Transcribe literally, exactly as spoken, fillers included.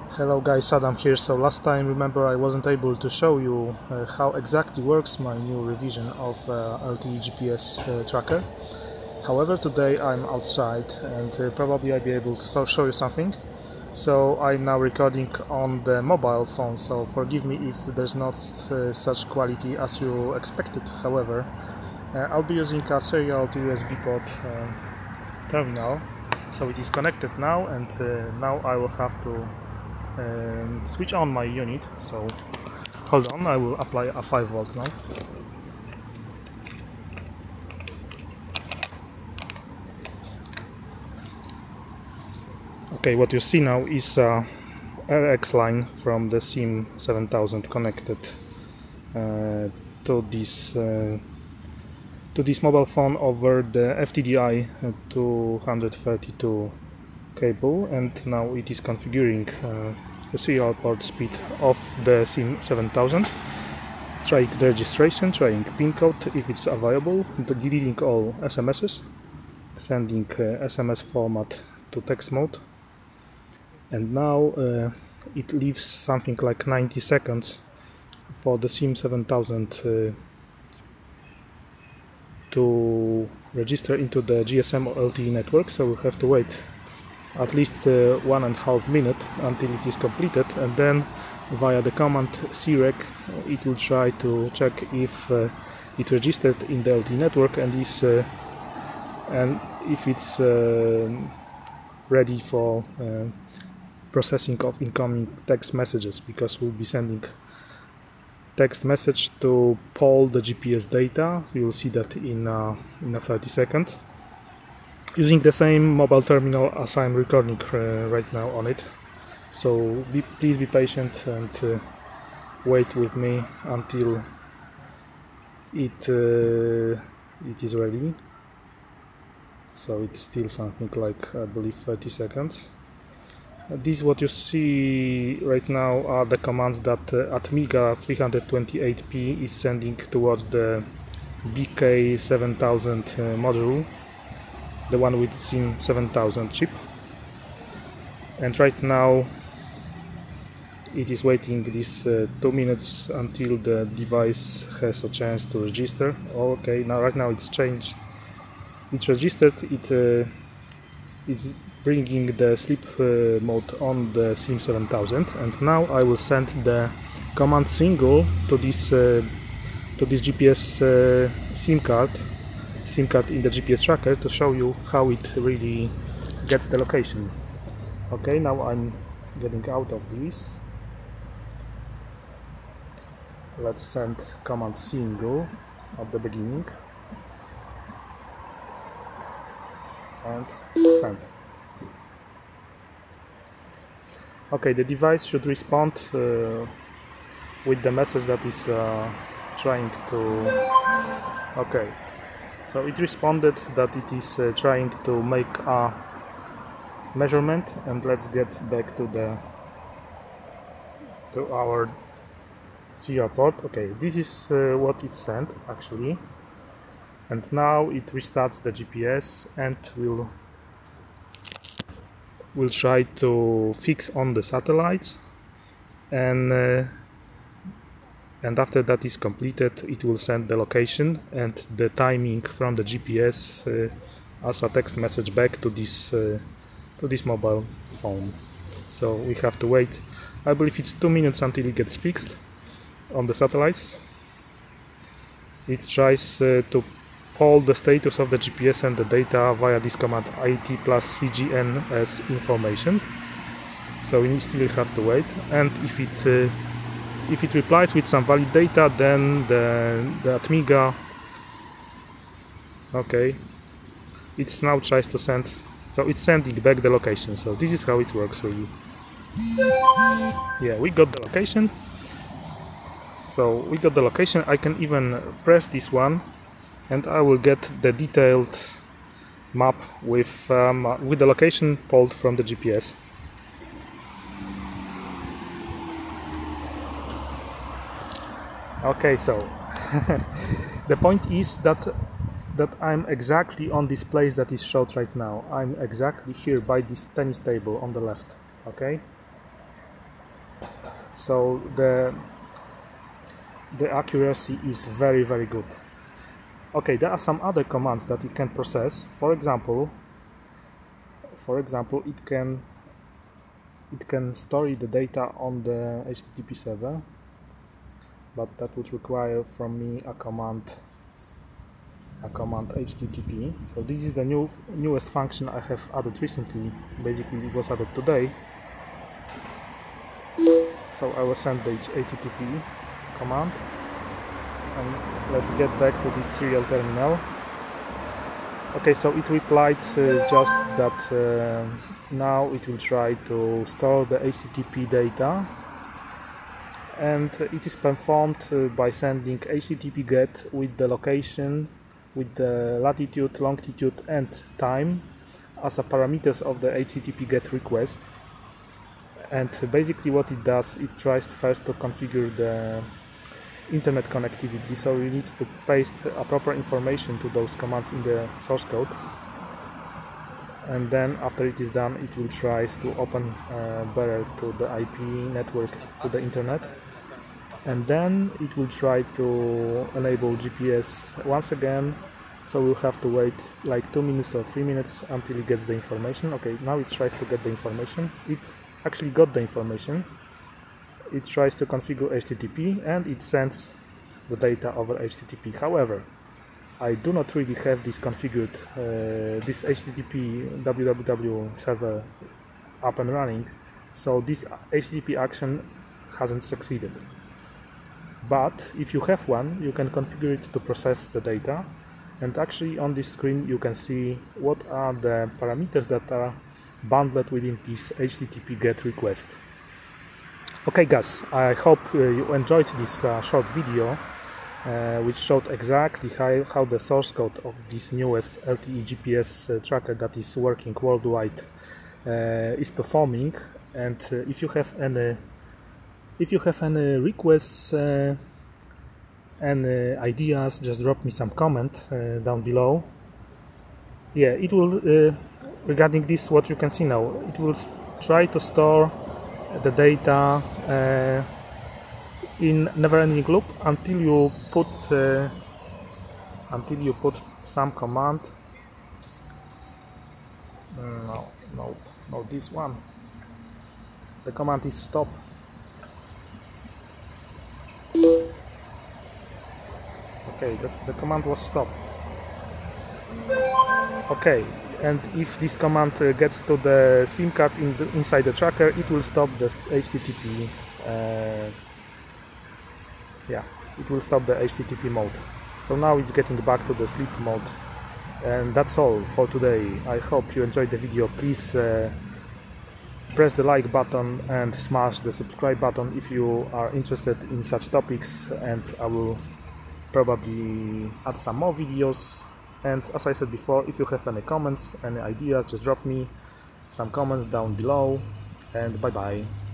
Hello guys, Adam here. So last time, remember, I wasn't able to show you uh, how exactly works my new revision of uh, L T E G P S uh, tracker. However, today I'm outside and uh, probably I'll be able to show you something. So I'm now recording on the mobile phone, so forgive me if there's not uh, such quality as you expected. However, uh, I'll be using a serial to U S B port uh, terminal. So it is connected now, and uh, now I will have to and switch on my unit. So hold on, I will apply a five volt now. Okay, what you see now is a R X line from the SIM seven thousand connected uh, to this uh, to this mobile phone over the F T D I two thirty-two cable, and now it is configuring uh, the serial port speed of the SIM seven thousand, trying the registration, trying pin code if it's available, deleting all S M Ses, sending uh, S M S format to text mode, and now uh, it leaves something like ninety seconds for the SIM seven thousand uh, to register into the G S M or L T E network, so we'll have to wait at least uh, one and a half minute until it is completed, and then via the command C R E C it will try to check if uh, it registered in the L T E network and is uh, and if it's uh, ready for uh, processing of incoming text messages, because we'll be sending text message to poll the G P S data. You will see that in uh, in a thirty second, using the same mobile terminal as I'm recording uh, right now on it. So be, please be patient and uh, wait with me until it uh, it is ready. So it's still something like, I believe, thirty seconds. Uh, this what you see right now are the commands that uh, ATMEGA three twenty-eight P is sending towards the B K seven thousand uh, module, the one with SIM seven thousand chip. And right now it is waiting these uh, two minutes until the device has a chance to register. Okay, now right now it's changed, it's registered, it uh, it's bringing the sleep uh, mode on the SIM seven thousand, and now I will send the command single to this uh, to this G P S uh, SIM card SIM card in the G P S tracker to show you how it really gets the location. Okay, now I'm getting out of this. Let's send command single at the beginning and send. Okay, the device should respond uh, with the message that is uh, trying to. Okay. So it responded that it is uh, trying to make a measurement, and let's get back to the to our serial port. Okay, this is uh, what it sent actually, and now it restarts the G P S and will will try to fix on the satellites, and uh, and after that is completed, it will send the location and the timing from the G P S uh, as a text message back to this uh, to this mobile phone. So we have to wait, I believe it's two minutes until it gets fixed on the satellites. It tries uh, to poll the status of the G P S and the data via this command I T plus C G N as information. So we still have to wait, and if it uh, If it replies with some valid data, then the, the ATMEGA, okay, it's now tries to send, so it's sending back the location. So this is how it works really. Yeah, we got the location. So we got the location. I can even press this one, and I will get the detailed map with um, with the location pulled from the G P S. Okay, so the point is that that I'm exactly on this place that is showed right now. I'm exactly here by this tennis table on the left. Okay, So the the accuracy is very very good. Okay, there are some other commands that it can process. For example, for example, it can it can store the data on the H T T P server, but that would require from me a command a command H T T P. So this is the new newest function I have added recently. Basically, it was added today. So I will send the H T T P command, and let's get back to this serial terminal. Okay, so it replied uh, just that uh, now it will try to store the H T T P data, and it is performed uh, by sending H T T P get with the location, with the latitude, longitude and time as a parameters of the H T T P get request. And basically what it does, it tries first to configure the internet connectivity, so you need to paste a proper information to those commands in the source code, and then after it is done, it will try to open uh, better to the I P network, to the internet, and then it will try to enable G P S once again. So we'll have to wait like two minutes or three minutes until it gets the information. Okay, now it tries to get the information. It actually got the information. It tries to configure H T T P and it sends the data over H T T P. However, I do not really have this configured, uh, this H T T P W W W server up and running, so this H T T P action hasn't succeeded. But if you have one, you can configure it to process the data, and actually on this screen you can see what are the parameters that are bundled within this H T T P get request. Okay guys, I hope uh, you enjoyed this uh, short video uh, which showed exactly how, how the source code of this newest L T E G P S uh, tracker that is working worldwide uh, is performing. And uh, if you have any if you have any requests uh, and uh, ideas, just drop me some comment uh, down below. Yeah, it will uh, regarding this, what you can see now, it will try to store the data uh, in never-ending loop until you put uh, until you put some command. No, no, no, this one. The command is stop. Okay, the, the command was stop. Okay. And if this command uh, gets to the SIM card in the, inside the tracker, it will stop the H T T P. Uh, yeah, it will stop the H T T P mode. So now it's getting back to the sleep mode. And that's all for today. I hope you enjoyed the video. Please uh, press the like button and smash the subscribe button if you are interested in such topics. And I will probably add some more videos. And as I said before, if you have any comments, any ideas, just drop me some comments down below, and bye bye.